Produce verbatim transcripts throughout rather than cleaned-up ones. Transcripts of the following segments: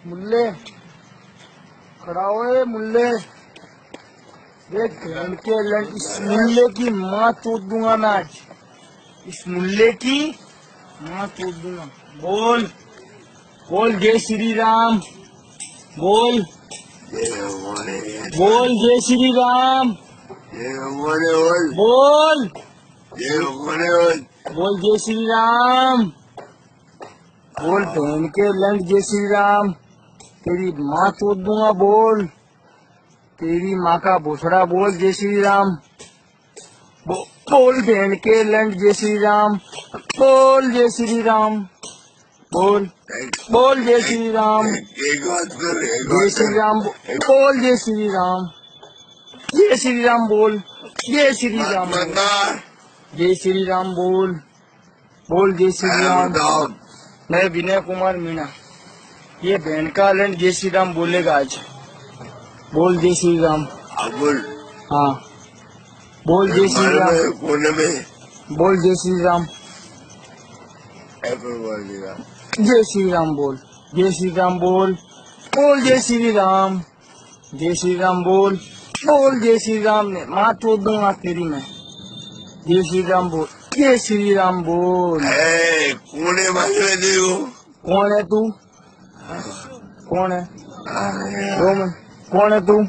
मुल्ले खड़ा हुए मुल्ले देख के लड़ इस मुल्ले की माँ तोड़ दूंगा मैं आज। इस मुल्ले की माँ तोड़ दूंगा। बोल बोल जय श्री राम। बोल बोल जय श्री राम। बोल बोल जय श्री राम। बोल बहन के लंड जय श्री राम। तेरी माँ तोड़ दूंगा। बोल तेरी माँ का भोसड़ा। बोल जय श्री राम। बो, बोल बहन के लंड जय श्री राम। बोल जय श्री राम। बोल बोल जय श्री राम। जय श्री राम। बोल जय श्री राम। जय श्री राम। बोल जय श्री राम। जय श्री राम। बोल बोल जय श्री राम। मैं विनय कुमार मीणा। ये बहन का लंड जय श्री राम बोलेगा आज। बोल जय श्री राम। बोल हाँ बोल जय श्री राम। कोने में बोल जय श्री राम। जय श्री राम। बोल जय श्री राम। बोल बोल जय श्री राम। जय श्री राम। बोल बोल जय श्री राम। ने माँ तोड़ दूंगा तेरी मैं। जय श्री राम। बोल जय श्री राम। बोल कोने में देखो। कौन है तू? कौन है? दो मिनट। कौन है तू?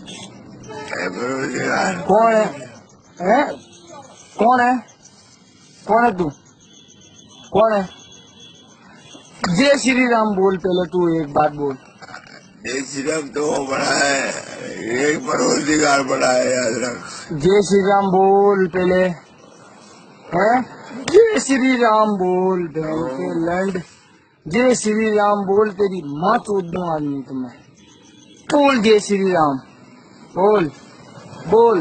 कौन है? हैं? कौन है? कौन है तू? कौन है? जय श्री राम बोल। पहले तू एक बात बोल। जय श्री राम तो बड़ा है, एक परवरदिगार बड़ा है, याद रख। जय श्री राम बोल पहले। हैं? जय श्री राम बोल। बहन के लंड जय श्री राम बोल। तेरी माँ तोड़ दूं आदमी तुम्हें। बोल जय श्री राम। बोल बोल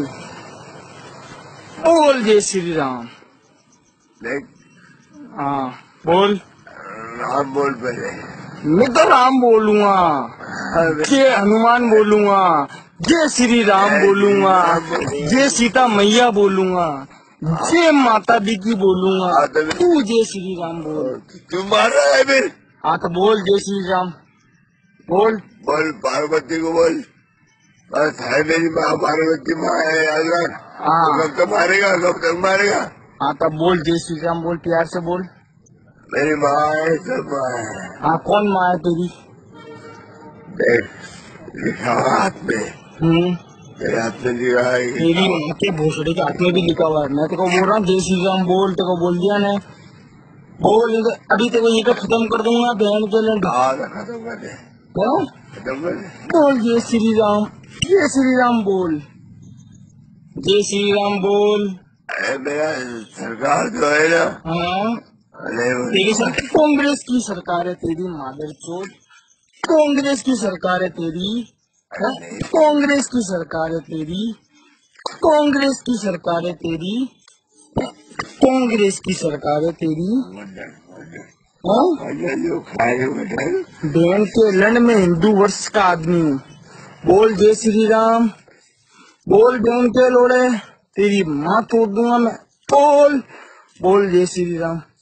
बोल जय श्री राम। देख हाँ बोल। राम बोल पहले। मैं तो राम बोलूंगा। जय हनुमान बोलूंगा। जय श्री राम बोलूंगा। जय सीता मैया बोलूंगा। जय माता दी की बोलूंगा। तू जय श्री राम बोल। तू मार रहा है फिर? हाँ तो बोल जय श्री राम। बोल बोल पार्वती को बोल। बस है मेरी माँ, पार्वती माँ है, याद रख। हाँ कब तक मारेगा, कब तक मारेगा? हाँ तो बोल जय श्री राम। बोल प्यार से बोल। मेरी माँ है, सब माँ है। हाँ कौन माँ है तेरी? देख लिखा हाथ में। हम्म मेरे हाथ में लिखा है। तेरी माँ के भोसड़े के हाथ में भी लिखा हुआ है। मैं तेको बोल रहा हूँ जय श्री राम बोल। तेको बोल दिया ने। बोल अभी तेको ये खत्म कर दूंगा बहन के लंड। खत्म कर दे। क्यों? खत्म कर दे। बोल जय श्री राम। जय श्री राम बोल। जय श्री राम बोल। अरे मेरा सरकार जो है ना, हाँ अरे वो- तेरी सरकार कांग्रेस की सरकार है तेरी मादर चोद। कांग्रेस की सरकार है तेरी। हाँ? कांग्रेस की सरकार है तेरी। कांग्रेस की सरकार है तेरी। कांग्रेस की सरकार है तेरी। हाँ? जो खाए मटर। बहन के लंड में हिंदू वर्ष का आदमी हूँ। बोल जय श्री राम। बोल बहन के लोड़े। तेरी माँ तोड़ दूंगा मैं। बोल बोल जय श्री राम।